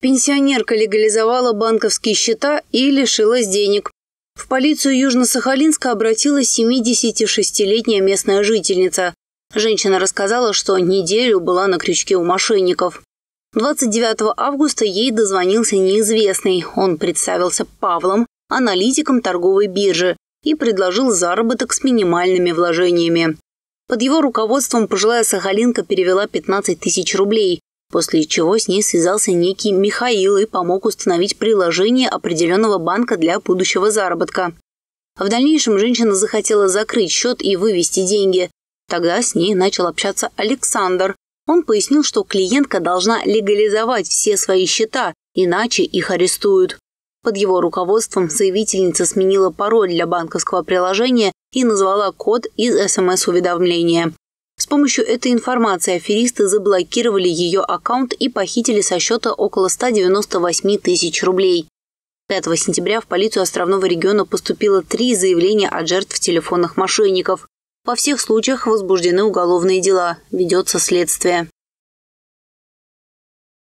Пенсионерка легализовала банковские счета и лишилась денег. В полицию Южно-Сахалинска обратилась 76-летняя местная жительница. Женщина рассказала, что неделю была на крючке у мошенников. 29 августа ей дозвонился неизвестный. Он представился Павлом, аналитиком торговой биржи, и предложил заработок с минимальными вложениями. Под его руководством пожилая сахалинка перевела 15 тысяч рублей, после чего с ней связался некий Михаил и помог установить приложение определенного банка для будущего заработка. В дальнейшем женщина захотела закрыть счет и вывести деньги. Тогда с ней начал общаться Александр. Он пояснил, что клиентка должна легализовать все свои счета, иначе их арестуют. Под его руководством заявительница сменила пароль для банковского приложения и назвала код из СМС-уведомления. С помощью этой информации аферисты заблокировали ее аккаунт и похитили со счета около 198 тысяч рублей. 5 сентября в полицию Островного региона поступило 3 заявления от жертв телефонных мошенников. Во всех случаях возбуждены уголовные дела, ведется следствие.